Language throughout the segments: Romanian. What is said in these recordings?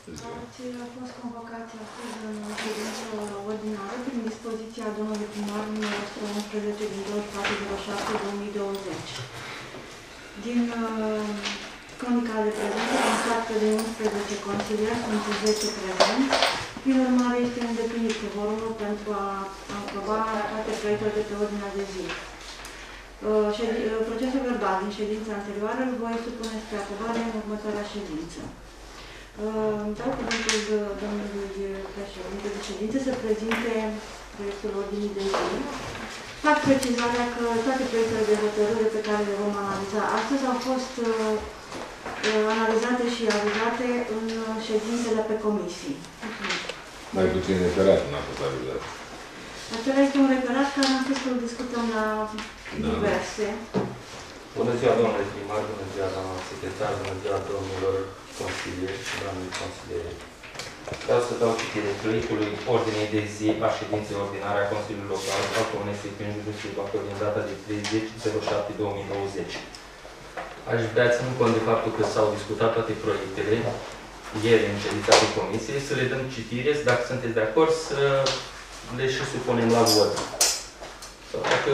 A fost convocat astăzi în ședință ordinară prin dispoziția domnului primar numărul 111 din 24/07/2020. Din cronica de prezență constat că de 11 consilieri sunt 10 prezenți. Prin urmare, este îndeplinit quorumul pentru a aproba toate proiectele de pe ordinea de zi. Procesul verbal din ședința anterioară îl voi supune spre aprobare în următoarea ședință. Dau cuvântul domnului președinte de ședință să prezinte proiectul ordinii de zi. Fac precizarea că toate proiectele de hotărâre pe care le vom analiza astăzi au fost analizate și avizate în ședințele pe comisii. Mai puțin referat n-a fost avizat. Acela este un referat care am spus că îl discutăm la diverse. Bună ziua, domnule primar, bună ziua, doamna secretar, bună ziua, domnilor consilieri și doamnele consiliere. Vreau să dau citire proiectului ordinei de zi a ședinței ordinare a Consiliului Local al Comunei Secretari Județului Bacău din data de 30/07/2020. Aș vrea, ținând cont de faptul că s-au discutat toate proiectele ieri în ședința de comisie, să le dăm citire, dacă sunteți de acord, să le și supunem la vot. Sau dacă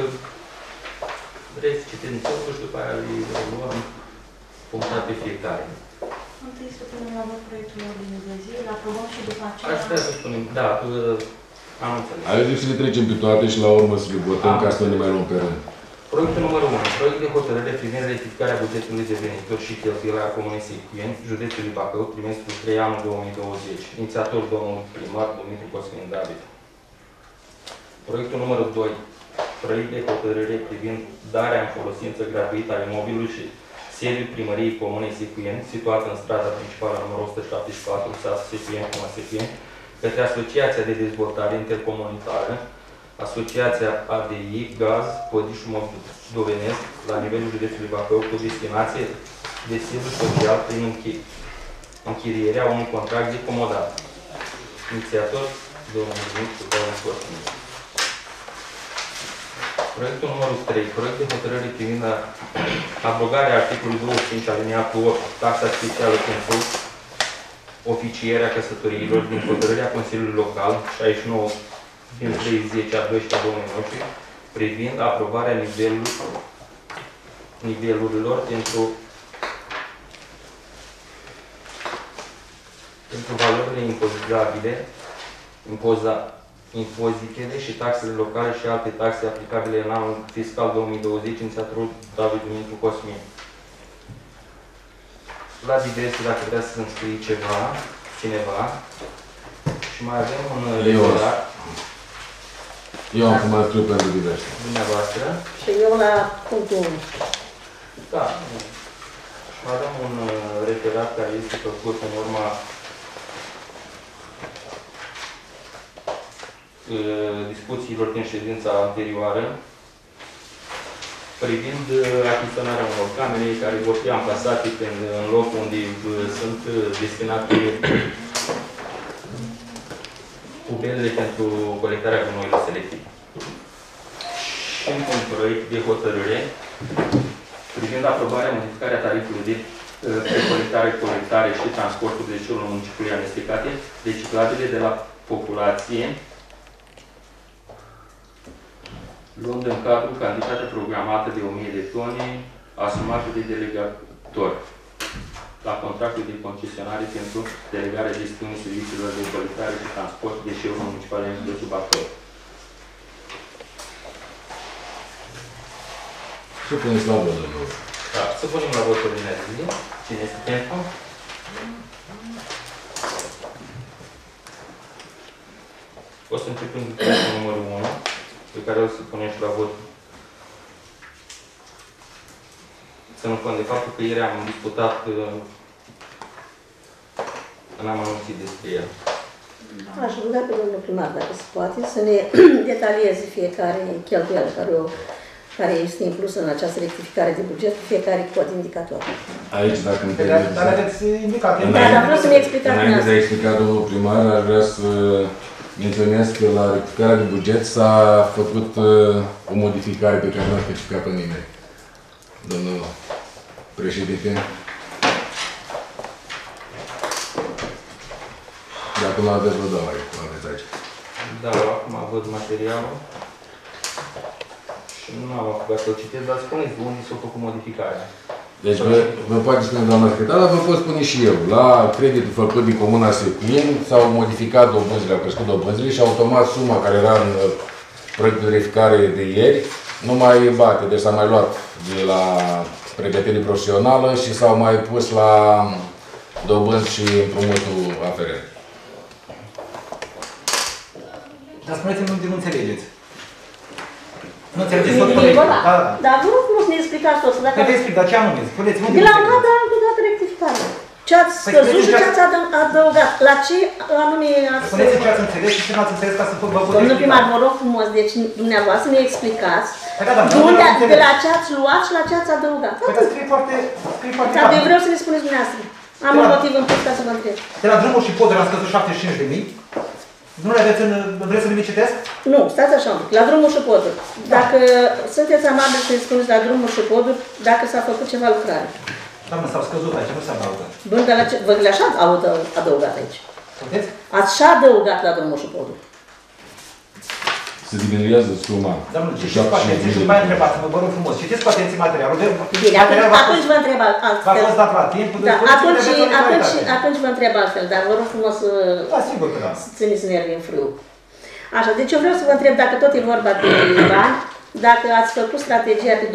vreți, citim totul și după aia le luăm punctat pe fiecare. Întâi să punem la vot proiectul ordinii de zi, îl aprobăm și după aceea... Aș vrea să spunem, da, am înțeles. Haideți să le trecem pe toate și la urmă să le votăm ca să nu ne mai luăm pe rând. Proiectul numărul 1. Proiect de hotărâre privind rectificarea bugetului de venituri și cheltuieli a Comunei Secuieni, județului Bacău, trimestrul 3 anul 2020. Inițiator domnul primar Dumitru Cosmin David. Proiectul numărul 2. Proiect de hotărâre privind darea în folosință gratuită a imobilului și sediul primăriei Comunei Secuieni, situată în strada principală numărul 174, satul Secuieni, Comuna Secuieni, către Asociația de Dezvoltare Intercomunitară, Asociația ADI, Gaz, Podișul Moldovenesc, la nivelul județului Bacău, cu destinație de sediu social prin închirierea unui contract de comodat. Inițiator, domnul Dumitru Cosmin. Proiectul numărul 3. Proiect de hotărâre privind abrogarea articolului 25 alineatul 8, taxa specială pentru oficierea căsătoriilor din hotărârea Consiliului Local 69 din 30/12/2019 privind aprobarea nivelurilor pentru valorile impozitele și taxele locale și alte taxe aplicabile în anul fiscal 2020, inițiatorul David Dumitru Cosmin. La diverse, dacă vrea să înscrie cineva, și mai avem un referat. Eu am fumat scriu pentru diverse. Dumneavoastră. Și eu la punctul 1. Da. Și mai avem un referat care este făcut în urma discuțiilor din ședința anterioară privind achiziționarea unor camere care vor fi amplasate în locul unde sunt destinate pubelele pentru colectarea gunoiului selectiv. Și un proiect de hotărâre privind aprobarea modificarea tarifului de precolectare, colectare și transportul de deșeurilor municipiului amestecate reciclabile de la populație, luând în cadru cantitatea programată de 1000 de tone asumată de delegator la contractul de concesionare pentru delegarea gestiunii serviciilor de colectare și transport de deșeuri municipale în județul Bacău. Să puneți la vot, domnul. Da, să punem la vot ordinea de zi. Cine este pentru? O să începem cu proiectul numărul 1, pe care o să punem și la vot. Ținând cont de faptul că ieri am discutat n-am anunțit despre el. Aș ruga pe domnul primar, dacă se poate, să ne detalieze fiecare cheltuială care este inclusă în această rectificare de buget, fiecare cod indicator. Aici, dacă îmi permiteți... Dar aveți indicat. Dar vreau să-mi explicați Înainte de a explica domnul primar, aș vrea să menționez că la rectificarea de buget s-a făcut o modificare pe care nu a specificat pe nimeni. Domnul președinte. Dacă nu aveți, vă dau aici, aveți aici. Da, acum văd materialul. Și nu am apucat să-l citesc, dar spuneți de unde s-a făcut modificarea. Deci vă poate spune doamna secretar, dar vă pot spune și eu. La creditul făcut din Comuna Secuin s-au modificat dobânzile, au crescut dobânzile și automat suma care era în proiectul de verificare de ieri nu mai bate. Deci s-a mai luat de la pregătire profesională și s-au mai pus la dobânzi și împrumutul aferent. Dar spuneți-mi unde nu înțelegeți. Nu înțelegeți tot Nimic, proiectul. da. Da. Dar vă rog frumos să ne explicați tot. Că vă explic, dar ce anume? Spuneți-mi unde De nu la un dat înțelegeți. la altul dată rectificare. Ce ați Păi scăzut și spuneți-mi ce ați adăugat. La ce anume ați... Spuneți-mi ce ați înțeles și ce nu ați înțeles ca să vă pot Domnul explica. primar, vă rog frumos, deci dumneavoastră ne explicați Păi da, de, unde, nu de la ce ați luat și la ce ați adăugat. Păi că scrie foarte Dar eu clar. vreau să ne spuneți dumneavoastră. Am un motiv în plus ca să vă întreb. De la drumul și poduri am scăzut 75.000. Nu le aveți în... Vreți să le citesc? Nu, stați așa un pic. La drumul și poduri. Dacă sunteți amabili să ne spuneți la drumul și poduri, dacă s-a făcut ceva lucrare. Doamne, s-au scăzut aici, nu s-a adăugat. Bun, dar la ce, vă le-așa adăugat aici. Puteți? Ați și adăugat la drumul și poduri. Se diminuează suma. Domnul, citiți cu atenție și mai întrebați-mă, vă rog frumos. Citiți cu atenție materialul. Bine, atunci vă întreb V-a altfel. fost dat la timp. Da, atunci vă întreb altfel, dar vă rog frumos să Da, sigur că da. țineți nervii în frâu. Așa, deci eu vreau să vă întreb dacă tot e vorba de bani, dacă ați făcut strategia pe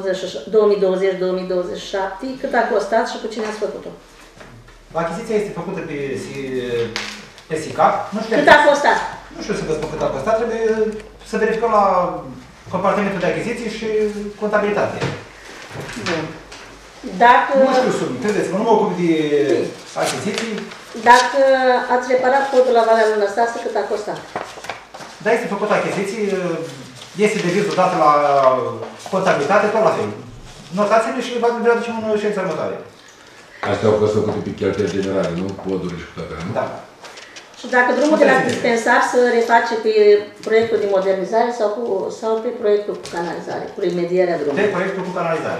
2020-2027, cât a costat și cu cine ați făcut-o? Achiziția este făcută pe SICAP. Nu știu, Cât a costat? nu știu să vă spun cât a costat. Trebuie să verificăm la compartimentul de achiziții și contabilitate. Bun. Dacă, Nu știu sume, credeți-mă, nu mă ocup de achiziții. dacă ați reparat podul la Valea Mănăstase, cât a costat? Dar este făcut achiziții, este devizul dat la contabilitate, tot la fel. Notațiile și vă aducem în ședința următoare. Astea au fost făcute pe cheltuieli generale, nu? Poduri și cu toate, nu? Da. Și dacă drumul de la dispensar se reface pe proiectul de modernizare sau pe proiectul cu canalizare, cu remedierea drumului? Pe proiectul cu canalizare.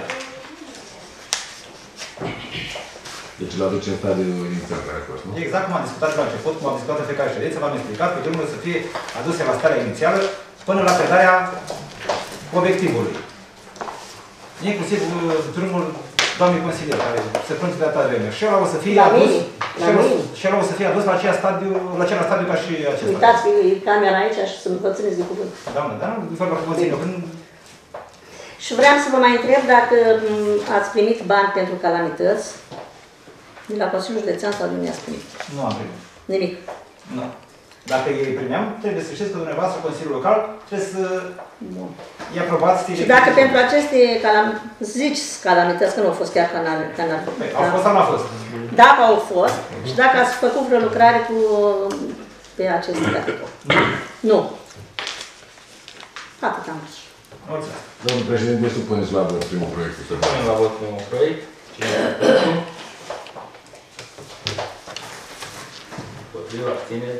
Deci îl aduce în stadiul inițial care a fost, nu? Exact cum am discutat la început, cum am discutat în fiecare ședință, v-am explicat că drumurile să fie aduse la starea inițială până la predarea obiectivului. Inclusiv drumul doamnei consilier, care se plânge de atâta vreme. Și ăla o să fie adus, și ăla o să fie adus la același stadiu ca și acesta. Uitați pe camera aici și să vă țineți de cuvânt. Doamne, dar nu vorba cu vă țin eu. Și vreau să vă mai întreb dacă ați primit bani pentru calamități de la Consiliul Județean sau nu i-ați primit? Nu am primit. Nimic. Nu. Dacă îi primeam, trebuie să știți că dumneavoastră, Consiliul Local, trebuie să Bun. îi aprobați. Și dacă pentru aceste calamități, că nu au fost chiar Păi, au fost sau nu au fost? Dacă au fost, și dacă ați făcut vreo lucrare pe aceste capitol. Nu. Atât am zis. Mulțumesc. Domnul președinte, supuneți la vot primul proiect. Punem la vot primul proiect. Cine este pentru? Împotriva, abține.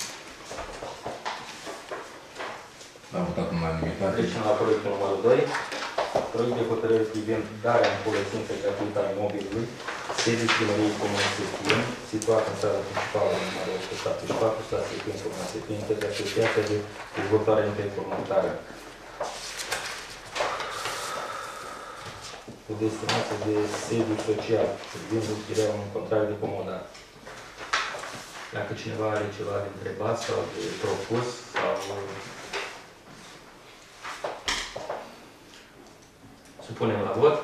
Am votat în unanimitate. Trecem la proiectul numărul 2. Proiect de hotărâre privind darea în folosință gratuită a imobilului sediul Primăriei Comunei Secuin, situat în țara principală numărul 174, stația Secuin, Comuna Secuin, către Asociația de Dezvoltare Intercomunitară. Cu destinație de sediu social, privind închiria unui contract de comodat. Dacă cineva are ceva de întrebat sau de propus, sau supunem la vot.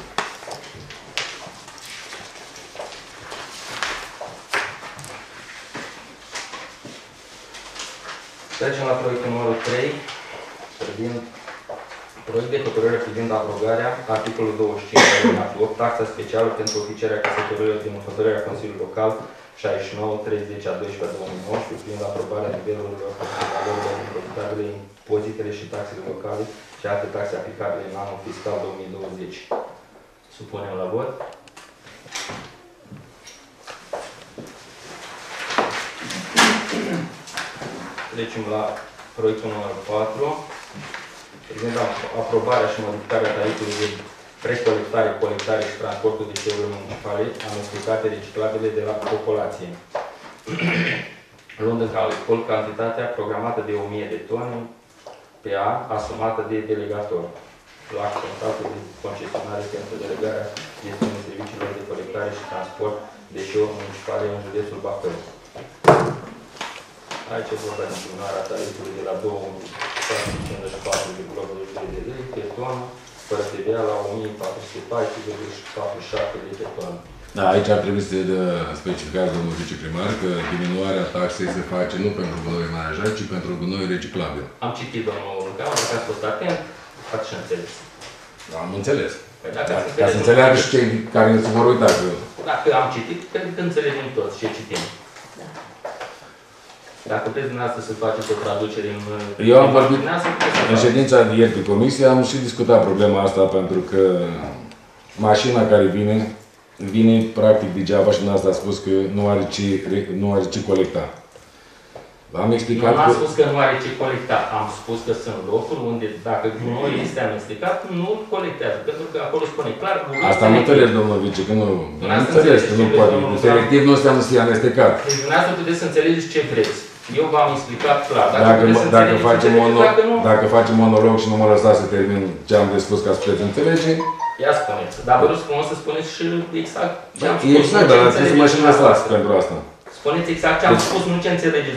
Trecem la proiectul numărul 3, privind proiect de hotărâre privind abrogarea articolul 25 alineatul 8, taxa specială pentru oficierea căsătorilor din hotărârea Consiliului Local 69-30 a 12/2019 privind aprobarea nivelurilor valorilor impozitabile, impozitele și taxele locale și alte taxe aplicabile în anul fiscal 2020. Supunem la vot. Trecem la proiectul numărul 4, privind aprobarea și modificarea tarifului de precolectare, colectare și transportul deșeurilor municipale amestecate reciclabile de la populație. luând în calcul cantitatea programată de 1000 de tone pe an, asumată de delegator la contractul de concesionare pentru delegarea gestiunii serviciilor de colectare și transport deșeuri municipale în județul Bacău. Aici e vorba de continuarea tarifului de la 2.454,82 de lei pe tonă, fără TVA la 1.414,47 lei pe tonă. Da, aici ar trebui să specificați, domnul viceprimar, că diminuarea taxei se face nu pentru gunoi menajat, ci pentru gunoi reciclabil. Am citit, domnul Lucanu, dacă ați fost atent, ați și înțeles. Da, am înțeles. Păi dacă Ca să înțeleagă și cei care se vor uita. Dacă am citit, cred că înțelegem toți ce citim. Dacă vreți dumneavoastră să faceți o traducere în... Eu am vorbit în ședința de ieri pe comisie, am și discutat problema asta pentru că mașina care vine practic degeaba și dumneavoastră a spus că nu are ce colecta. Am explicat Nu am spus că nu are ce colecta. Am spus că sunt locuri unde, dacă gunoiul este amestecat, nu colectează. Pentru că acolo spune clar... Asta am înțeles, domnul vice, că nu... Am înțeles că nu poate. Selectiv nu înseamnă să fie amestecat. Deci dumneavoastră puteți să înțelegeți ce vreți. Eu v-am explicat clar. Dacă facem monolog și nu mă lăsați să termin ce am de spus ca să puteți înțelege... Ia spuneți. Dar vă rog frumos să spuneți și exact ce am spus. Exact, dar trebuie să mă și lăsați pentru asta. Spuneți exact ce am spus, nu ce înțelegeți.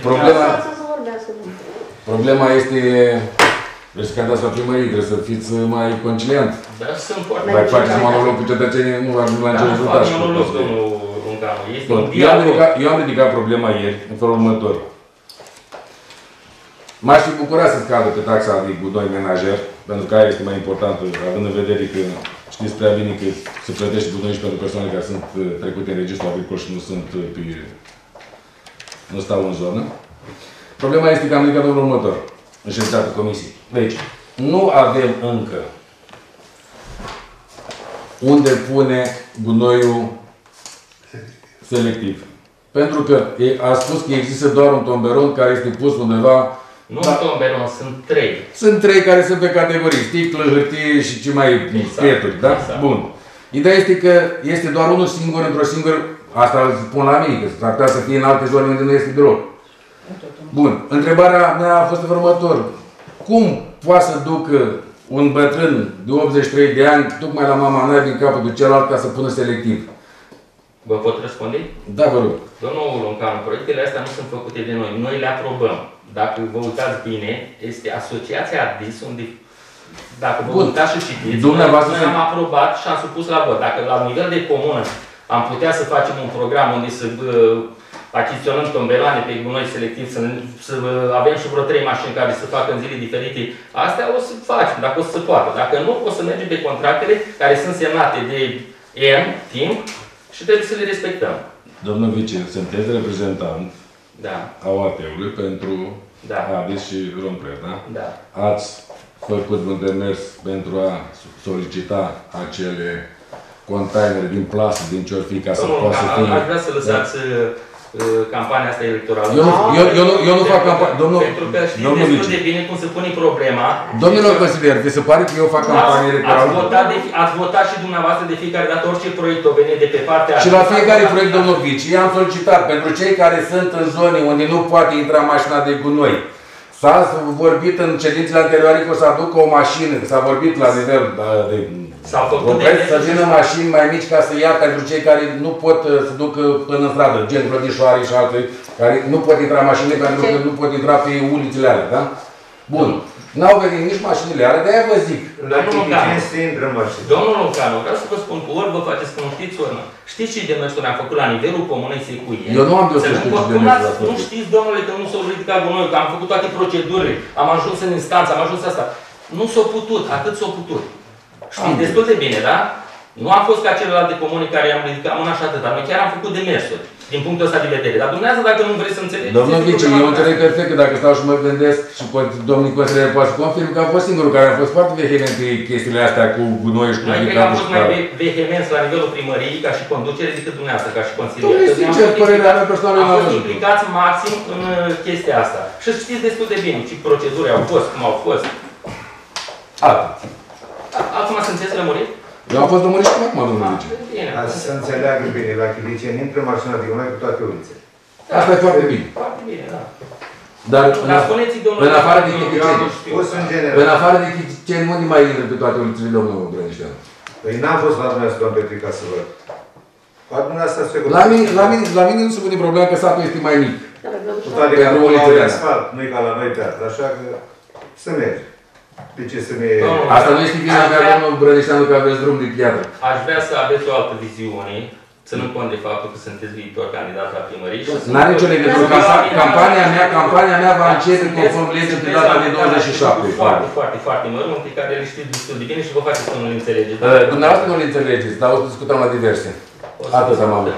Problema este... Vreți să candidați la primărie, trebuie să fiți mai conciliant. Dar sunt foarte... Dacă faceți monolog cu cetățenii, nu ajung la nicio rezultat. Nu fac monolog, domnul Luncanu. Este un dialog. Eu am ridicat problema ieri, în felul următor. M-aș fi bucurat să scadă pe taxa de gunoi menajer, pentru că aia este mai importantă, având în vedere că știți prea bine că se plătește gunoi și pentru persoane care sunt trecute în registrul agricol și nu stau în zonă. Problema este că am ridicat în următor, în ședința comisiei. Deci, nu avem încă unde pune gunoiul selectiv. Pentru că a spus că există doar un tomberon care este pus undeva. Nu un tomberon, sunt 3. Sunt 3 care sunt pe categorii. Sticlă, hârtie și ce mai peturi, da? Exact. Bun. Ideea este că este doar unul singur, într-o singură... Asta îl spun la mine, că s-ar putea să fie în alte zone unde nu este deloc. Bun. Întrebarea mea a fost în următor. Cum poate să ducă un bătrân de 83 de ani, tocmai la mama mea din capul de celălalt, ca să pună selectiv? Vă pot răspunde? Da, vă rog. Domnul Luncanu, proiectele astea nu sunt făcute de noi. Noi le aprobăm. Dacă vă uitați bine, este Asociația ADIS, unde, dacă vă uitați și citiți, noi am aprobat și am supus la vot. Dacă la nivel de comună am putea să facem un program unde să achiziționăm tomberoane pe gunoi selectiv, să avem și vreo 3 mașini care să facă în zile diferite, astea o să facem, dacă o să se poată. Dacă nu, o să mergem pe contractele care sunt semnate de timp și trebuie să le respectăm. Domnul vice, sunteți reprezentant a OAT-ului pentru ADIS și Rompre, da? Da. Ați făcut un demers pentru a solicita acele containere din plasă, din ce-or fi, ca să poată să fie... Aș vrea să lăsați campania asta electorală. Eu nu fac campanie. Pentru că știți destul de bine cum se pune problema. Domnilor consilieri, vi se pare că eu fac campanie electorală? Ați votat și dumneavoastră de fiecare dată orice proiect o vine de pe partea... Și la fiecare proiect, domnul vice, i-am solicitat pentru cei care sunt în zone unde nu poate intra mașina de gunoi. S-a vorbit în ședințele anterioare că o să aducă o mașină, s-a vorbit la nivel de... să vină mașini mai mici ca să ia pentru cei care nu pot să ducă până în stradă, gen Plătișoare și alte, care nu pot intra mașini pentru că nu pot intra pe ulițele alea, da? Bun. N-au venit nici mașinile alea, de-aia vă zic. Domnul Luncanu, vreau să vă spun că ori vă faceți că nu știți, ori nu. Știți ce demersuri am făcut la nivelul comunei Secuie? Eu nu am de o să știu ce demersuri. Nu știți, domnule, că nu s-au ridicat gunoiul, că am făcut toate procedurile, am ajuns în instanță, am ajuns asta. Nu s-a putut, atât s-a putut. Știți destul de bine, da? Nu am fost ca celelalte comuni care am ridicat mâna și atât, dar noi chiar am făcut demersuri, din punctul ăsta de vedere. Dar dumneavoastră, dacă nu vreți să înțelegeți... Domnul vice, eu înțeleg perfect că dacă stau și mă gândesc și domnul consilier poate să confirm că am fost singurul care a fost foarte vehement pe chestiile astea cu gunoi și cu ridicat. Noi cred că am fost mai vehemenți la nivelul primăriei ca și conducere decât dumneavoastră ca și consilier. Domnule, sincer, părerea mea personală am fost implicați maxim în chestia asta. Și știți destul de bine ce proceduri au fost, cum au fost. Acum sunteți lămurit? Eu am fost lămurit și acum, domnule vice. Să înțeleagă bine, la Chilice, intră mașina de gunoi cu toate ulițele. Asta e foarte bine. Foarte bine, Dar spuneți-i, domnule, în afară de Chiticeni, în afară de Chiticeni, unde mai intră pe toate ulițele, domnul Brănișteanu? Păi n-am fost la dumneavoastră, doamne Petrica, să văd. La dumneavoastră se La mine nu se pune problema că satul este mai mic. cu toate că nu au asfalt, nu-i ca la noi piatră, așa că să mergi. De ce să ne... Asta nu este vina mea, domnul Brănișteanu, că aveți drum de piatră. Aș vrea să aveți o altă viziune, ținând cont de faptul că sunteți viitor candidat la primărie. N-are nicio legătură. Campania mea va începe conform legii pe data de 27. Foarte mărunt, pe care le știți destul de bine și vă faceți să nu le înțelegeți. Dumneavoastră nu le înțelegeți, dar o să discutăm la diverse. Atât am avut.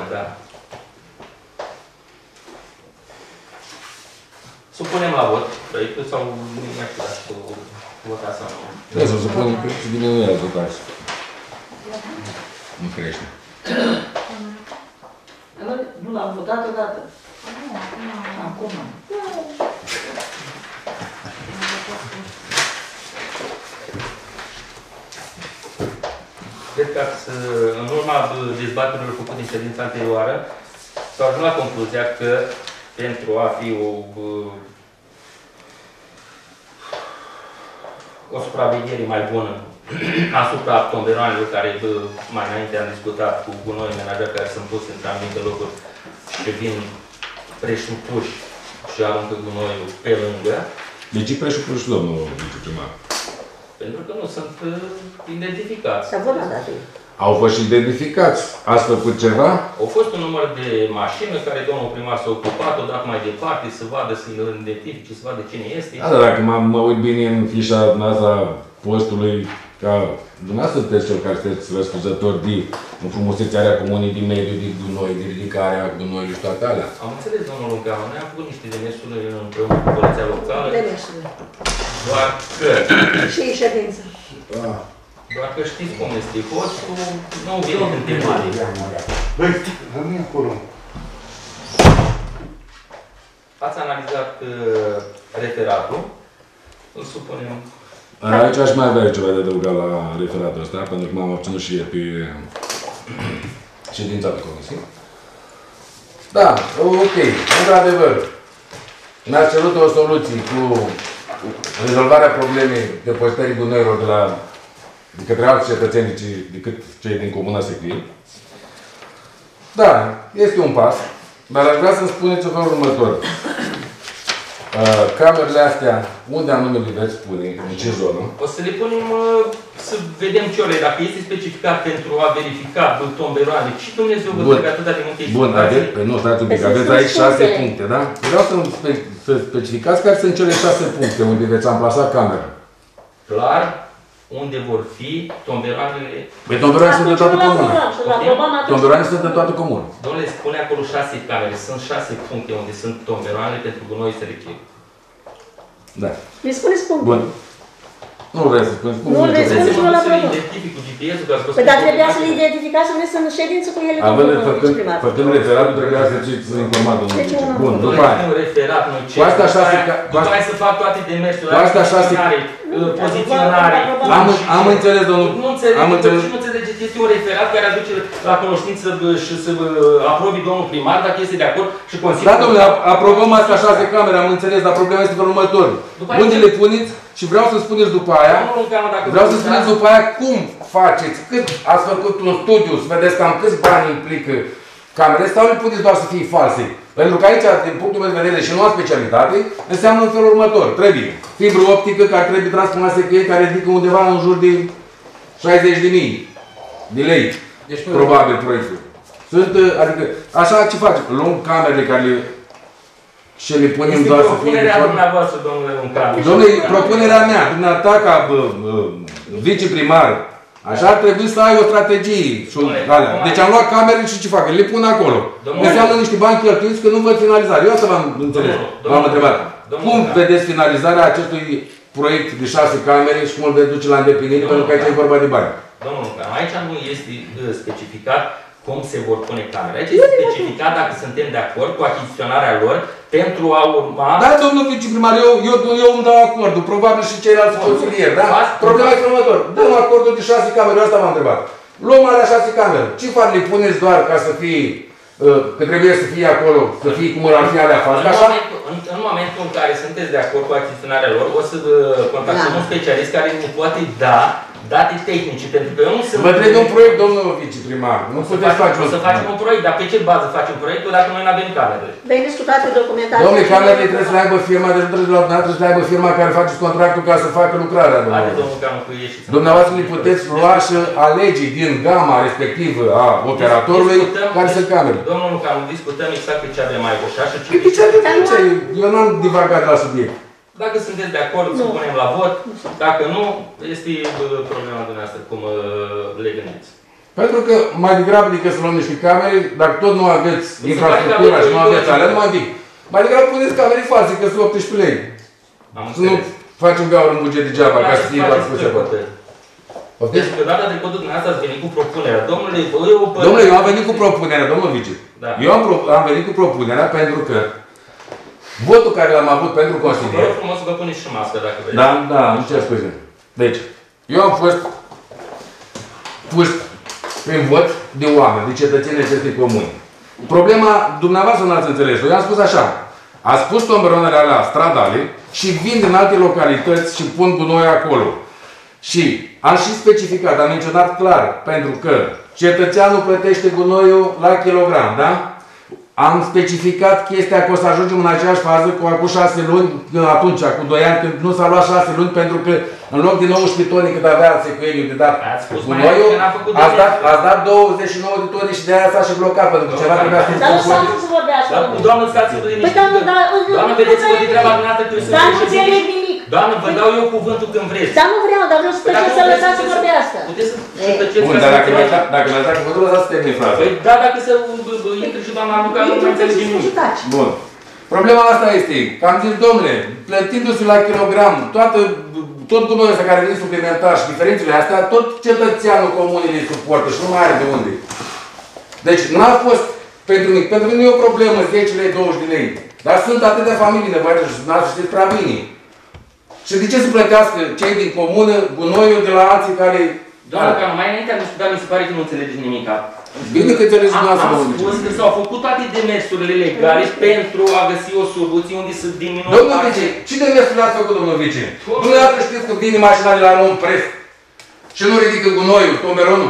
Supunem la vot proiectul sau nu mai știu dacă votați sau nu. Trebuie să supunem că și diminuează taxa. Nu crește. Nu l-am votat odată. Acum. Cred că în urma dezbaterilor făcute în ședința anterioară s-a ajuns la concluzia că pentru a fi o supraveghere mai bună asupra tomberoanelor care mai înainte am discutat cu gunoi menajeri care sunt puse în anumite locuri și vin preșupuși și aruncă gunoiul pe lângă. De ce preșupuși, domnul viceprimar? Pentru că nu sunt identificați. S-a votat dată. Au fost și identificați. Ați făcut ceva? Au fost un număr de mașină care domnul primar s-a ocupat, o dat mai departe, să vadă, să-i identifice, să vadă cine este. Da, dar dacă mă uit bine în fișa NASA postului, ca dumneavoastră sunteți cel care sunteți răspunzători de înfrumusețarea comunii, din mediu, de gunoi, de ridicarea gunoiului și toate alea. Am înțeles, domnul Lunceanu, noi am făcut niște demersuri împreună cu poliția locală. Demersurile. Doar că... Și ședință. Doar că știți cum este postul, nu vine în tematică. Băi, rămâi acolo. Ați analizat referatul, îl supunem. Aici aș mai avea ceva de adăugat la referatul ăsta, pentru că m-am obținut și ieri pe ședința de comisie. Da, ok, într-adevăr, ne-ați cerut o soluție cu rezolvarea problemei depozitării gunoiilor de către alți cetățeni decât cei din Comuna Secvie. Da, este un pas, dar aș vrea să-mi spuneți în felul următor. Camerele astea, unde anume le veți pune, în ce zonă? O să le punem să vedem ce ore, dacă este specificat pentru a verifica tomberoane. Și Dumnezeu vă dă atâta de multe Bun, nu, stați un pic, aveți aici 6 puncte, da? Vreau să specificați care sunt cele 6 puncte unde veți amplasa camera. Clar, unde vor fi tomberoanele. Păi tomberoane sunt de toată comuna. Tomberoane sunt de toată comuna. Domnule, spune acolo 6 camere. Sunt 6 puncte unde sunt tomberoanele pentru gunoi selectiv. Da. Mi spuneți punctul. Bun. Nu vreau să spuneți. Nu le spuneți și nu la probă. Păi dar trebuia să le identificați să ne sunt în ședință cu ele. Făcând referatul, trebuia să fiți informat, domnul vice. Bun, după aia. Cu astea 6... După aia să fac toate demersurile. Cu astea 6... Poziționare. Am înțeles, domnul. Nu înțelegeți, este un referat care aduce la cunoștință și să aprobi domnul primar dacă este de acord și Consiliul. Da, domnule, aprobăm astea 6 camere, am înțeles, dar problema este felul următor. Unde le puneți și vreau să spuneți după aia, cum faceți, cât ați făcut un studiu, să vedeți cam câți bani implică camerele, sau le puneți doar să fie false. Pentru că aici, din punctul meu de vedere și nu am specialitate, înseamnă în felul următor. Trebuie fibră optică care trebuie transpunat secret, care ridică undeva în jur de 60.000 de lei. Deci, probabil proiectul. Sunt, adică, așa ce facem? Luăm camerele care le... și le punem doar să fie... Propunerea dumneavoastră, domnule Lunceanu. Domnule, propunerea mea, dumneata ca viceprimar, așa ar trebui să ai o strategie. Deci am luat camere și ce fac? Le pun acolo. Înseamnă niște bani cheltuiți că nu văd finalizare. Eu asta v-am înțeles. V-am întrebat. Cum vedeți finalizarea acestui proiect de 6 camere și cum îl veți duce la îndeplinire? Pentru că aici e vorba de bani. Domnul Lunceanu, aici nu este specificat cum se vor pune camere. Aici este specificat dacă suntem de acord cu achiziționarea lor pentru a urma... Da, domnul viceprimar, eu îmi dau acordul, probabil și ceilalți consilieri, da? Problema este următor. Dăm acordul de 6 camere, asta m-am întrebat. Luăm alea 6 camere. Ce fac? Le puneți doar ca să fie că trebuie să fie acolo, să fie cum ar fi alea față, așa? În momentul în care sunteți de acord cu achiziționarea lor, o să contactăm un specialist care ne poate da date tehnice, pentru că eu nu sunt... Vă trebuie un proiect, domnul viceprimar. Nu puteți face o să facem un proiect, dar pe ce bază facem proiectul dacă noi nu avem camere? Veniți cu toate documentația. Domnule, camerele trebuie să aibă firma, deci trebuie să aibă firma care face contractul ca să facă lucrarea. Are domnul Canu cu ieșiți. Dumneavoastră le puteți lua și alege din gama respectivă a operatorului care sunt camere. Domnul Canu, discutăm exact pe ce avem mai așa și ce... Eu n-am divagat la subiect. Dacă sunteți de acord, să punem la vot. Dacă nu, este problema dumneavoastră, cum le gândiți. Pentru că mai degrabă decât să luăm niște camere, dacă tot nu aveți infrastructura și nu aveți alea, nu mai zic. Mai degrabă puneți camere false, că sunt 18 lei. Să nu facem gaură în buget degeaba, ca să fie doar cu ceva. Deci, că data trecută dumneavoastră ați venit cu propunerea. Domnule, eu am venit cu propunerea, domnul vice. Eu am venit cu propunerea pentru că votul care l-am avut pentru consilier... Vă rog frumos să vă puneți și mască, dacă vreți. Da, nu cer scuze. Deci, eu am fost pus prin vot de oameni, de cetățeni acestei comuni. Problema, dumneavoastră n-ați înțeles-o. Eu am spus așa. Ați pus tomberonele alea stradale și vin din alte localități și pun gunoi acolo. Și am și specificat, am menționat clar, pentru că cetățeanul plătește gunoiul la kilogram, da? Am specificat chestia că o să ajungem în aceeași fază cu acum 6 luni, atunci, cu 2 ani, când nu s-a luat 6 luni, pentru că în loc de 19 tone cât avea secuieniu de dat gunoiul, ați dat 29 de tone și de aia s-a și blocat, pentru că ceva trebuia să Dar lăsați să vorbească. Doamnă, stați-vă liniștit. Doamnă, vedeți-vă de treaba dumneavoastră că eu sunt înțeleg nimic. Doamnă, vă dau eu cuvântul când vreți. Dar nu vreau, dar vreau să tăceți să lăsați să vorbească. Puteți să tăceți. Bun, dar dacă mi-ați dat cuvântul, lăsați să termin fraza. Păi da, dacă să intre și doamna Luca, nu mai înțelege nimic. Bun. Problema asta este că am zis, domnule, plătindu-se la kilogram, tot gunoiul ăsta care vine suplimentar și diferențele astea, tot cetățeanul comunii le suportă și nu mai are de unde. Deci n-a fost pentru mine. Pentru mine nu e o problemă 10 lei, 20 de lei. Dar sunt atâtea familii nevoite și dumneavoastră știți prea bine. Și de ce să plătească cei din comună gunoiul de la alții care... Doamna Canu, mai înainte am discutat, mi se pare că nu înțelegeți nimic. Bine că înțelegeți dumneavoastră. Am spus că s-au făcut toate demersurile legale pentru a găsi o soluție unde să diminuăm... Domnul vice, ce demersuri le-ați făcut, domnul vice? Dumneavoastră știți că vine mașina de la non-pref și nu ridică gunoiul, tomberonul?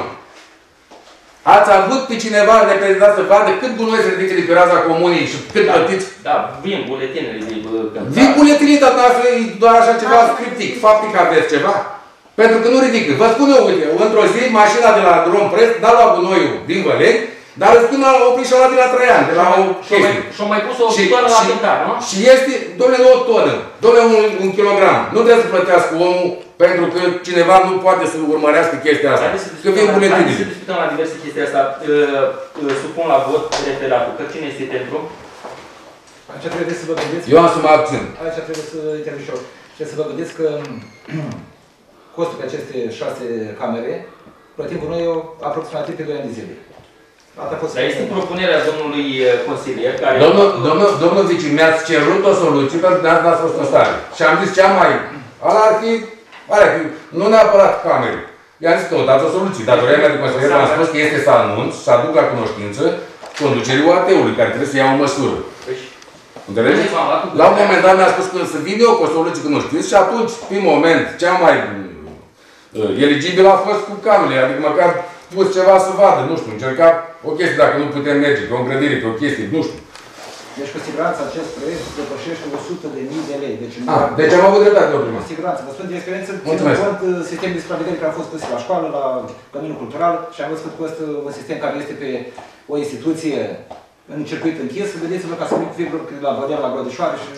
Ați avut pe cineva reprezentat să vadă cât gunoi se ridică de pe raza comunii și cât plătiți? Da, vin buletinele de cântar. Vin buletinele, dar dumneavoastră e doar așa ceva scriptic, faptic că aveți ceva. Pentru că nu ridică. Vă spun eu, uite, într-o zi, mașina de la Drum Press, da la gunoiul din Văleni, dar îți spun la oprit și ăla de la Traian, de la o chestie. Și-au mai pus o tonă la cântar, nu? Și este, domnule, nu o tonă, domnule, un kilogram. Nu trebuie să plătească omul pentru că cineva nu poate să urmărească chestia asta. Că vin buletinile. Haideți să discutăm la diverse chestii asta. Supun la vot referatul. Că cine este pentru? Aici trebuie să vă gândiți... Eu am să mă abțin. Aici trebuie să intervin și eu. Trebuie să vă gândiți că costul pe aceste 6 camere plătim cu noi aproximativ pe 2 ani de zile. Dar este propunerea domnului consilier care... Domnul vice, mi-ați cerut o soluție pentru că n-ați fost în stare. Și am zis cea mai... Ala ar fi, nu neapărat camere. I-am zis că o dați o soluție. Datoria mea de consilier am spus că este să anunț, să aduc la cunoștință conducerii UAT-ului, care trebuie să ia o măsură. Înțelegeți? La un moment dat mi-a spus că să vin eu cu o soluție când nu știți și atunci, prin moment, cea mai eligibil a fost cu camerele, adică măcar pus ceva să vadă, nu știu, încerca o chestie dacă nu putem merge, pe o îngrădire, pe o chestie, nu știu. Deci cu siguranță acest proiect depășește 100.000 de lei. Deci am avut dreptate de prima. Cu siguranță. Vă spun de experiență, ținând cont sistemul de supraveghere care a fost pus la școală, la căminul cultural și am văzut că costă un sistem care este pe o instituție în circuit închis, vedeți-vă ca să mic virgulă la Bădea, la Brădeșoare și...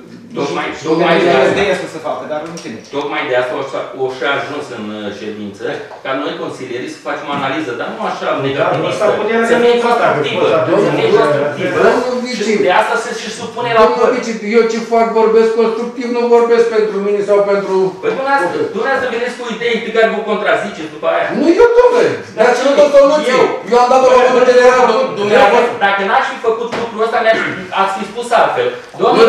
de asta să facă, dar nu ține. Tocmai de asta o și ajuns în ședință, ca noi consilierii să facem o analiză, dar nu așa negativistă, să fie constructivă. Și de asta se și supune la vot. Eu ce fac, vorbesc constructiv, nu vorbesc pentru mine sau pentru... Păi dumneavoastră veniți cu idei pe care vă contraziceți după aia. Nu eu, domnule, dar ce nu tot soluție. Eu am dat-o la modul general, dumneavoastră. Dacă n-aș fi făcut lucrul ăsta, ați fi spus altfel. Domnul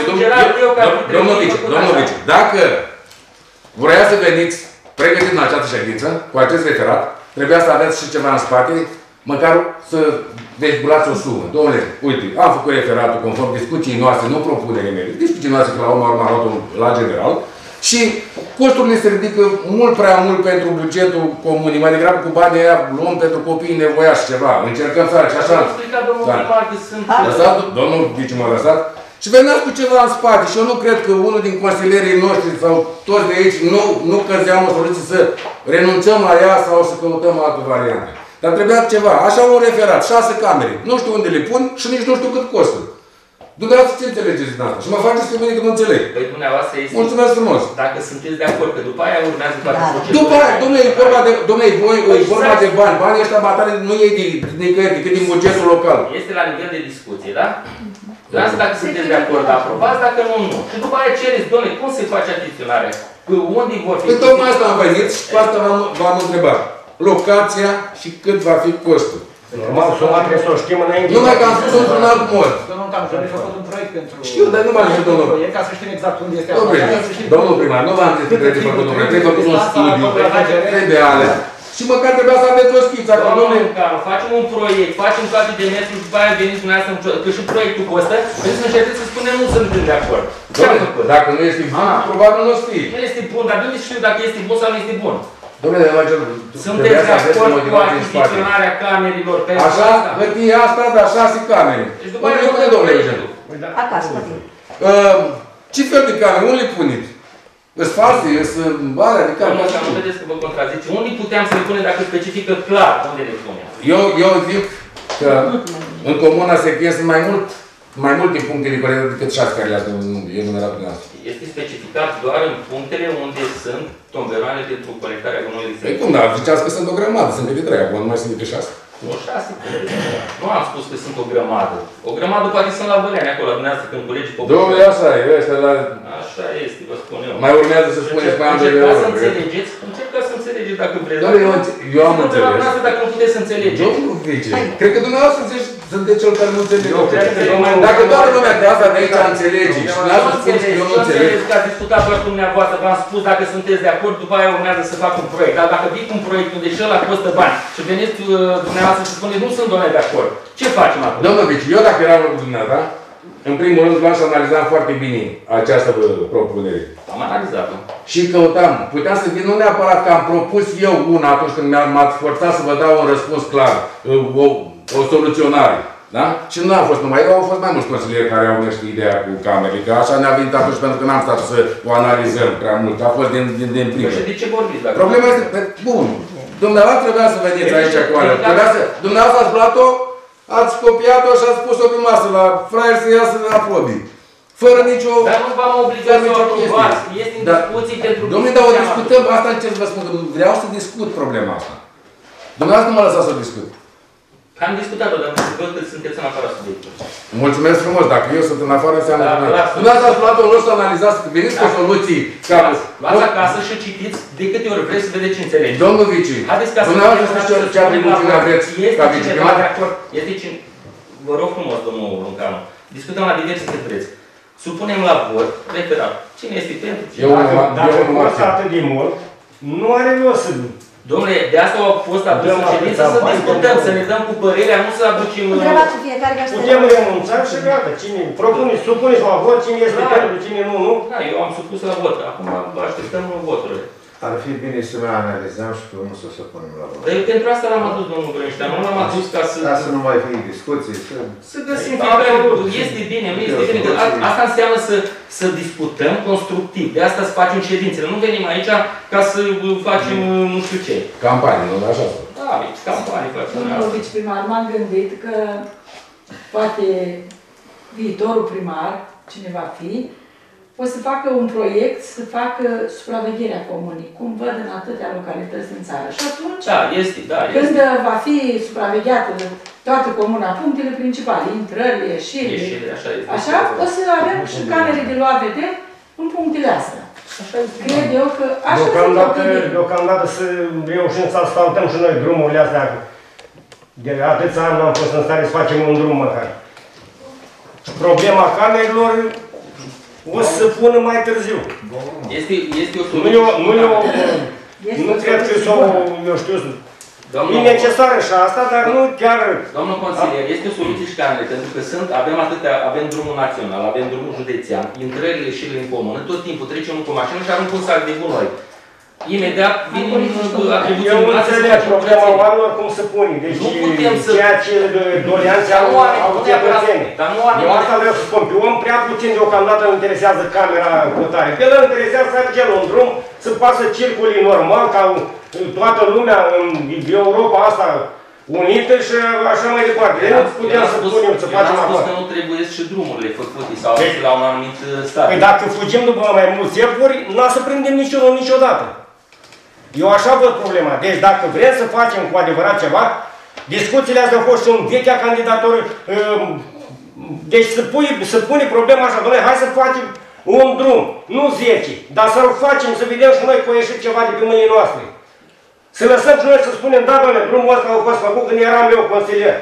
vice, dacă vroia să veniți pregătit în această ședință, cu acest referat, trebuia să aveți și ceva în spate, măcar să vehiculați o sumă. Domnule, uite, am făcut referatul conform discuției noastre, nu propunerii mele, discuții noastre că la urmă am luat la general și costurile se ridică mult prea mult pentru bugetul comunii, mai degrabă cu banii aia luăm pentru copiii nevoiași ceva, încercăm să și așa. Lăsat, domnul vice m-a lăsat. Și veneați cu ceva în spate și eu nu cred că unul din consilierii noștri sau toți de aici nu căzeam o soluție să renunțăm la ea sau să căutăm altă variantă. Dar trebuia ceva. Așa un referat, 6 camere. Nu știu unde le pun și nici nu știu cât costă. Dumneavoastră ce înțelegeți din asta? Și mă faceți pe mine că nu înțeleg. Păi dumneavoastră este... Mulțumesc frumos. Dacă sunteți de acord, că după aia urmează toate procedurile. După aia, domnule, e vorba de bani. Banii ăștia batare nu e nicăieri, decât din bugetul local. Este la nivel de discuție, da? Lasă dacă sunteți de acord, aprobați, dacă nu, nu. Și după aia cereți, doamne, cum se face achiziționarea? Unde vor fi... Păi tocmai asta am venit și cu asta v-am întrebat. Locația și cât va fi costul. Normal, suma trebuie să o știm înainte. Numai că am spus într-un alt mod. Domnul Tamșor, a făcut un proiect pentru... Știu, dar nu m-am zis, domnul. Ca să știm exact unde este Domnul primar, nu v-am zis că trebuie făcut un proiect, trebuie făcut un studiu, trebuie ales. Și măcar trebuia să aveți o schiță acolo. Domnule Lucanu, facem un proiect, facem toate demersurile, după aia veniți dumneavoastră, că și proiectul costă, veniți să încercați să spunem nu suntem de acord. Dacă nu este bun, probabil nu o să fie. Nu este bun, dar de unde știu dacă este bun sau nu este bun? Domnule, sunteți de acord cu achiziționarea camerelor pentru așa, hârtie asta, dar 6 camere. Deci după aia nu domnule Eugen. Acasă, mă zic. Ce fel de camere? Unde le puneți? Îs false, îs alea de camere? Nu vedeți că vă contrazice. Unde puteam să le punem dacă specifică clar unde le punem? Eu zic că în comuna Sechien sunt mai multe puncte de colectare decât 6 care le-ați enumerat dumneavoastră. Este specificat doar în punctele unde sunt tomberoane pentru colectarea gunoiului. Păi cum, dar ziceați că sunt o grămadă, sunt de 3, acum nu mai sunt decât 6. Nu 6 puncte. Nu am spus că sunt o grămadă. O grămadă poate sunt la Văleani, acolo, dumneavoastră, când colegii populați. Domnule, așa e, ăștia la... Așa este, vă spun eu. Mai urmează să spuneți pe ambele ori. Încercați să înțelegeți dacă vreți. Doamne, eu am înțeles. Dacă nu puteți să înțelegeți. Domnul vice, cred că dumneavoastră sunteți cel care nu înțelege. Dacă toată lumea de asta de aici înțelege și dumneavoastră spuneți că eu nu înțeleg. Că ați discutat doar cu dumneavoastră, v-am spus dacă sunteți de acord, după aia urmează să fac un proiect. Dar dacă vii cu un proiect unde și ăla costă bani și veniți dumneavoastră și spuneți nu sunt doamne de acord, ce facem acum? Domnul vice, eu dacă eram cu dumneavoastră, în primul rând vreau să analizam foarte bine această propunere. Am analizat-o. Și căutam. Puteam să vin, nu neapărat că am propus eu una atunci când m-ați forțat să vă dau un răspuns clar, o soluționare. Da? Și nu am fost numai eu, au fost mai mulți consilieri care au găsit ideea cu camerele, că așa ne-a venit atunci pentru că n-am stat să o analizăm prea mult, a fost din primul. Și de ce vorbiți? Problema este, bun, dumneavoastră trebuia să veniți aici cu alea. Dumneavoastră ați luat-o, ați copiat-o și ați pus-o pe masă la fraier să iasă la aprobii. Fără nicio... Dar nu v-am obligat să o aprobați. Este în discuții pentru... Dom'le, dar o discutăm, asta încerc să vă spun, că vreau să discut problema asta. Dumneavoastră nu mă lăsați să o discut. Am discutat-o, dar văd că sunteți în afara subiectului. Mulțumesc frumos, dacă eu sunt în afară, înseamnă că dumneavoastră ați luat-o în loc să analizați, că veniți cu soluții. Luați acasă și citiți de câte ori vreți să vedeți ce înțelegeți. Domnul Vici, dumneavoastră știți ce atribuțiune aveți ca viceprimar? Este cineva, vă rog frumos, domnul Luncanu, discutăm la diverse cât vreți. Supunem la vot, referat. Cine este pentru? Dacă costă atât de mult, nu are rost să... Dom'le, de asta au fost adus în ședință să discutăm, să ne dăm cu părerea, nu să aducem... Întrebați fiecare ca să... Putem renunța și gata. Cine propune, supuneți la vot, cine este pentru, cine nu. Da, eu am supus la vot. Acum așteptăm voturile. Ar fi bine să mai analizăm și pe unul să se punem la vot. Pentru asta l-am adus, domnul Brăniștea, nu l-am adus ca să... Ca să nu mai fie discuții, să găsim fiecare, este bine, nu este bine. Asta înseamnă să discutăm constructiv. De asta să facem ședințele. Nu venim aici ca să facem nu știu ce. Campanii, nu așa? Da, campanii facem. Domnul viceprimar, m-am gândit că poate viitorul primar, cine va fi, o să facă un proiect, să facă supravegherea comunii, cum văd în atâtea localități din țară. Și atunci, când va fi supravegheată toată comuna, punctele principale, intrările, ieșirile, așa, o să avem și camere de luat vedere în punctele astea. Cred eu că așa deocamdată să reușim să asfaltăm și noi drumurile astea. De atâția ani n-am fost în stare să facem un drum măcar. Problema camerelor o să pună mai târziu. Este o soluție. Nu cred că eu știu, E necesară și asta, dar nu chiar... Domnul consilier, este o soluție și canele, pentru că avem drumul național, avem drumul județean, intrările și în comună, tot timpul trece unul cu mașină și aruncă un sac de gunoi. Imediat vin atribuții. Eu înțeleg problema oamenilor cum se pune, deci ceea ce doleanțe au cetățenii. Eu asta vreau să spun, pe om prea puțin deocamdată îl interesează camera cotare. Pe el îl interesează să aibă un drum, să poată să circuli normal, ca toată lumea în Europa asta unită și așa mai departe. Nu putem să punem, să facem acolo. Eu am spus că nu trebuie și drumurile făcute sau la un anumit stat. Păi dacă fugim după mai mulți efori, n-a să prindem niciunul niciodată. Eu așa văd problema. Deci dacă vrem să facem cu adevărat ceva, discuțiile astea au fost și în vechea candidatură. Deci să pune problema așa, doamne, hai să facem un drum, nu 10, dar să-l facem, să vedem și noi că a ieșit ceva de pe mâinile noastre. Să lăsăm și noi să spunem, da, doamne, drumul ăsta a fost făcut când eram eu consilier.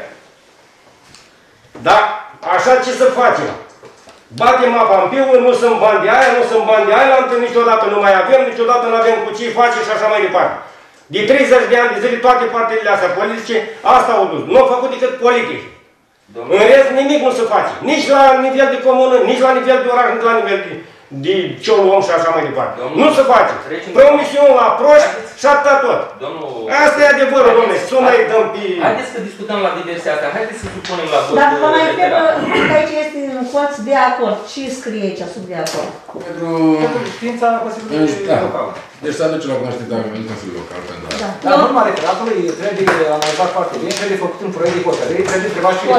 Da, așa ce să facem? Batem apa în piu, nu sunt bani de aia, nu sunt bani de aia, niciodată nu mai avem, niciodată nu avem cu ce face și așa mai departe. De 30 de ani de zile, toate partidele astea politice, asta au dus. Nu au făcut decât politici. În rest, nimic nu se face. Nici la nivel de comună, nici la nivel de oraș, nici la nivel de ce o luăm și așa mai departe. Nu se face. Promisiuni la proști și atâta tot. Asta e adevărul, domnule, să mai dăm pe... Haideți să discutăm la diverse astea, haideți să supunem la vot. Dar vă mai întreb, aici este în coț de acord. Ce scrie aici sub de acord? Pentru știința Consiliului Local. Deci să aduce la cunoștința Consiliului Local pentru asta. Dar în urma referatului trebuie analizat foarte bine, trebuie făcut un proiect de hotărâre, trebuie întrebat și...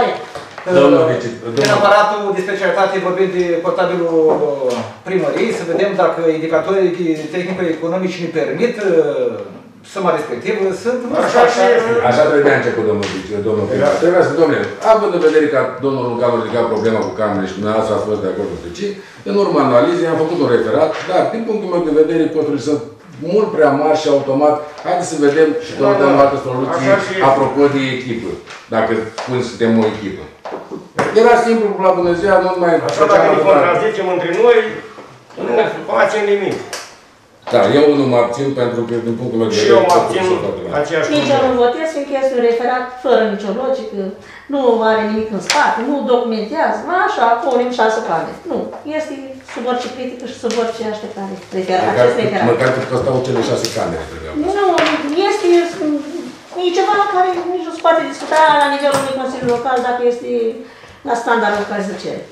În aparatul de specialitate vorbim de portabilul primăriei, să vedem dacă indicatorii tehnico-economici ne permit suma respectivă, sunt... Așa trebuia început, domnul primar. Trebuia să, domnule, având în vedere că domnul Lucan a ridicat problema cu camerele și dumneavoastră ați fost de acord cu ce, în urma analizei am făcut un referat, dar din punctul meu de vedere costurile sunt mult prea mari și automat. Haideți să vedem și să dăm altă soluție apropo de echipă, dacă spun că suntem o echipă. Era simplu la Dumnezeu, nu mai... Așa dacă ne contrazicem între noi, nu facem nimic. Da, eu nu mă abțin pentru că din punctul meu de vedere... Și eu mă abțin aceeași Nici eu nu votez, fiindcă este un referat fără nicio logică, nu are nimic în spate, nu documentează, așa, punem 6 camere. Nu, este sub orice critică și sub orice așteptare. Acest referat. Măcar cât costau cele 6 camere, trebuia. Nu, este... E ceva care nici nu se poate discuta la nivelul unui Consiliu Local dacă este la standardul care se cere.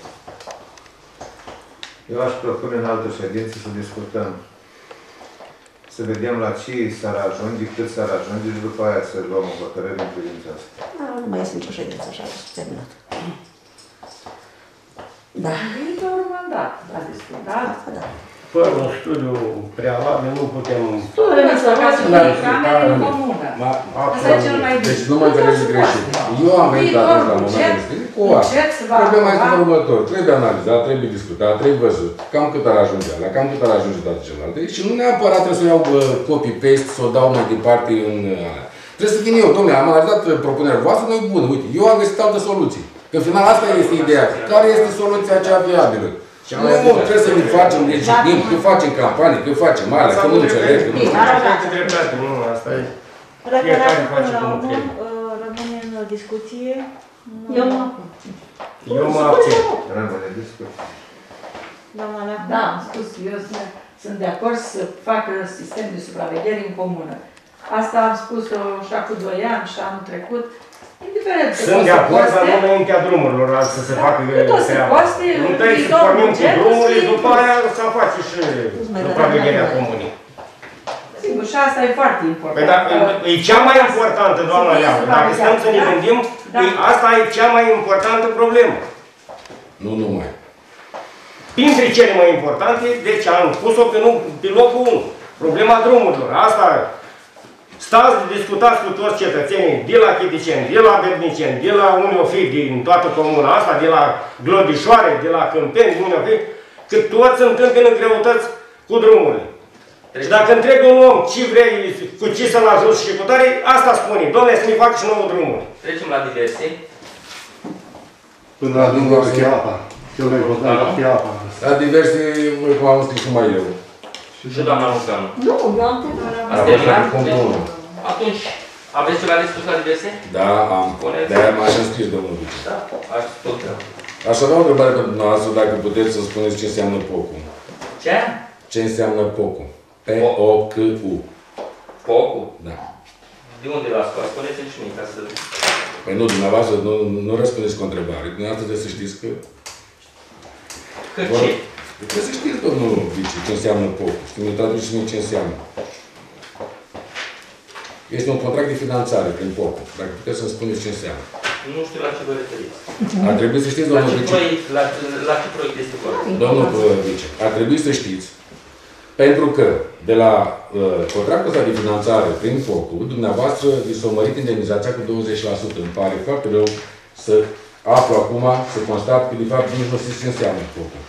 Eu aș propune în altă ședință să discutăm, să vedem la ce s-ar ajunge, cât s-ar ajunge și după aia să luăm o hotărâre în privința asta. Nu mai este nicio ședință așa, s-a terminat. Da. Viitorul mandat, a discutat. Da. Fără un studiu prealabil nu putem... Studiul să facem camere în comună. Asta e cel mai bine. Deci nu mă înțelegi greșit. Eu am venit atunci la momentul respectiv cu asta. Problema este următor. Trebuie analizat, trebuie discutat, trebuie văzut. Cam cât ar ajunge alea, cam cât ar ajunge toate celelalte. Și nu neapărat trebuie să o iau copy-paste, să o dau mai departe în alea. Trebuie să vin eu, domnule, am analizat propunerea voastră, nu e bună. Uite, eu am găsit altă soluție. Că în final asta este ideea. Care este soluția cea viabilă? Nu, trebuie să ne facem legitim, că facem campanii, că facem alea, că nu înțeleg. Dreptate, nu, asta e. Referatul până la urmă rămâne în discuție. Eu mă abțin. Rămâne discuție. Doamna Leacu? Da, am spus, eu sunt de acord să facă sistem de supraveghere în comună. Asta am spus-o și acum 2 ani și anul trecut. Sunt de acord, dar nu înaintea drumurilor să se facă treaba. Nu trebuie să formim cu drumurile, după aia să face și supravegherea comunii. Sigur, și asta e foarte important. Păi dacă e cea mai importantă, doamna Leacu, dacă stăm să ne gândim, asta e cea mai importantă problemă. Nu numai. Printre cele mai importante, deci am pus-o pe locul 1. Problema drumurilor. Asta stați de discutați cu toți cetățenii de la Chiticeni, de la Berniceni, de la unde o fi din toată comuna asta, de la Glodișoare, de la Câmpeni, de unde o fi, că toți întâmpină greutăți cu drumurile. Și dacă întrebi un om ce vrei, cu ce să-l ajuți și cu tare, asta spune. Dom'le, să ne facă și nouă drumuri. Trecem la diverse. Până la drumul va fi apa. Cel mai important va fi apa. La diverse, cum am scris mai eu. Și doamna Lucanu. Nu, eu am terminat. Ați terminat? Atunci, Aveți ceva de spus la diverse? Da, am. De-aia m-aș înscris, domnul vice. Da, aș tot vreau. Aș avea o întrebare pentru dumneavoastră, dacă puteți să spuneți ce înseamnă POC-ul. Ce? Ce înseamnă POC-ul? P-O-C-U. POC-ul? Da. De unde l-ați scos? Spuneți-mi și mie ca să... Păi nu, dumneavoastră, nu răspundeți cu o întrebare. Dumneavoastră trebuie să știți că... Că ce? Trebuie să știți, domnul vice, ce înseamnă POC-ul. Și mi-o traduceți mie ce înseamnă. Este un contract de finanțare prin POC-ul. Dacă puteți să-mi spuneți ce înseamnă. Nu știu la ce vă referiți. Ar trebui să știți, domnul vice. La ce proiect este vorba? Domnul vice, ar trebui să știți, pentru că de la contractul ăsta de finanțare prin POC-ul, dumneavoastră vi s-a mărit indemnizația cu 20%. Îmi pare foarte rău să aflu acum, să constat că de fapt nici nu știți ce înseamnă POC-ul.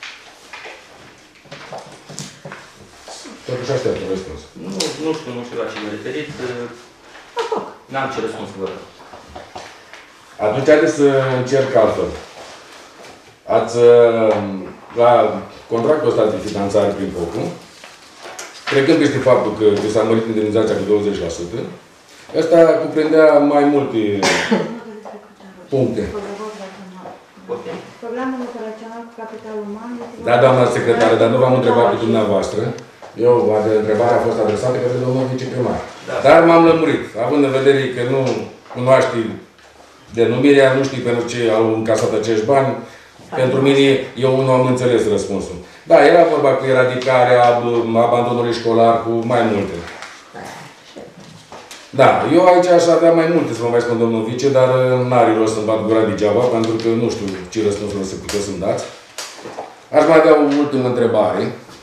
Totuși aștept un răspuns. Nu știu la ce vă referiți. N-am ce răspuns să vă dau. Atunci haideți să încerc altfel. Ați, la contractul ăsta de finanțare prin POC-ul, trecând peste faptul că vi s-a mărit indemnizația cu 20%, ăsta cuprindea mai multe puncte. Programul operațional cu capital uman... Da, doamna secretară, dar nu v-am întrebat pe dumneavoastră. Întrebarea a fost adresată către domnul viceprimar. Da. Dar m-am lămurit, având în vedere că nu cunoaște denumirea, nu știi pentru ce au încasat acești bani, pentru mine, eu nu am înțeles răspunsul. Da, era vorba cu eradicarea abandonului școlar, cu mai multe. Da, eu aici aș avea mai multe să vă mai spun, domnul vice, dar n-are rost să-mi bat gura degeaba, pentru că nu știu ce răspunsul o să puteți să-mi dați. Aș mai avea o ultimă întrebare.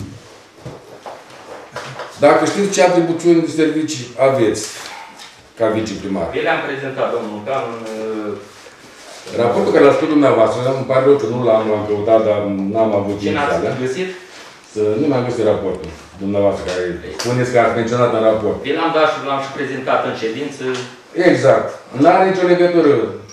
Dacă știți ce atribuțiuni de servicii aveți ca viceprimar? Eu le-am prezentat, domnul Can, în... Raportul care l-a spus dumneavoastră, îmi pare rău că nu l-am căutat, dar n-am avut ce n-ați găsit? Nu mi-am găsit raportul dumneavoastră care spuneți că ați menționat în raport. Eu l-am dat și l-am și prezentat în ședință. Exact. N-are nicio legătură.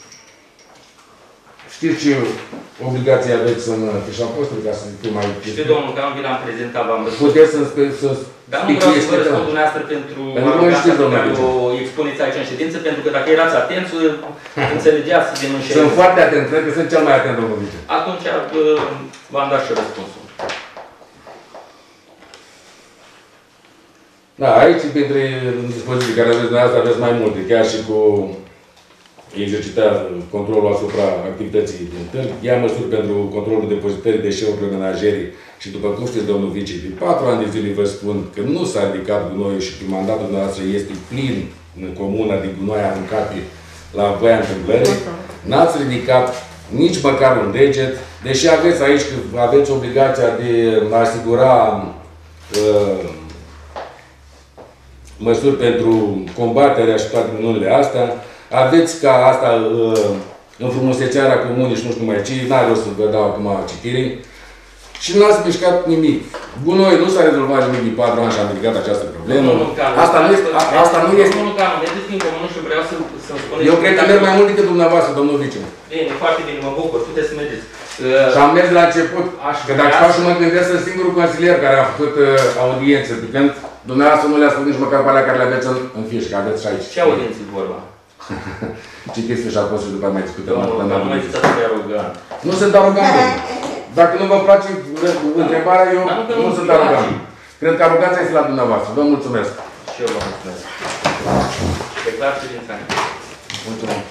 Știți ce obligații aveți în fișa postului ca să fiu mai... Știu, domnul Can, vi l-am prezentat, v-am răspuns. Puteți să dar nu vreau să vă răspund dumneavoastră pentru aroganța pe care o expuneți aici în ședință, pentru că dacă erați atenți, înțelegeați din înședință. Sunt foarte atent, cred că sunt cel mai atent, domnul vice. Atunci v-am dat și răspunsul. Da, aici, printre dispoziții care aveți dumneavoastră, aveți mai multe, chiar și cu exercitarea controlul asupra activității din târg, ia măsuri pentru controlul depozitării deșeurilor menajerii și după cum știți, domnul vice, de 4 ani de zile vă spun că nu s-a ridicat gunoiul și că mandatul dumneavoastră este plin în comuna de gunoi aruncate la voia întâmplării. N-ați ridicat nici măcar un deget, deși aveți aici că aveți obligația de a asigura măsuri pentru combaterea și toate minunile astea. Aveți ca asta înfrumusețarea comunii și nu știu mai ce, n-are rost să vă dau acum citirii. Și n-ați mișcat nimic. Gunoi nu s-a rezolvat nimic din 4 ani și am ridicat această problemă. Asta nu este... Domnul Canu, mergeți din comună și vreau să-mi spuneți... Eu cred că merg mai mult decât dumneavoastră, domnul vice. Bine, foarte bine, mă bucur, puteți să mergeți. Și am mers la început. Că dacă fac și mă gândesc, sunt singurul consilier care a făcut audiență, pe când dumneavoastră nu le-a spus nici măcar pe alea care le aveți în fiș, că aveți și aici. Ce audiență e vorba? Citiți fișa post și după mai discutăm. Nu mai fiți atât de arogant. Nu sunt arogant. Dacă nu vă place întrebarea, eu nu sunt arogant. Cred că aroganța este la dumneavoastră. Vă mulțumesc. Și eu vă mulțumesc. Declar ședința. Mulțumesc.